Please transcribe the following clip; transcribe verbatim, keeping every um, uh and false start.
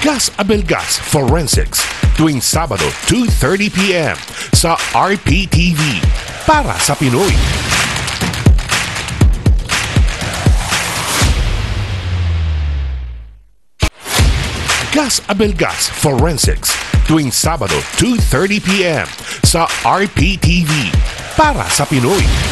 Gus Abelgas Forensics tuwing Sabado two thirty p m sa R P T V para sa Pinoy. Gus Abelgas Forensics tuwing Sabado two thirty p m sa R P T V para sa Pinoy.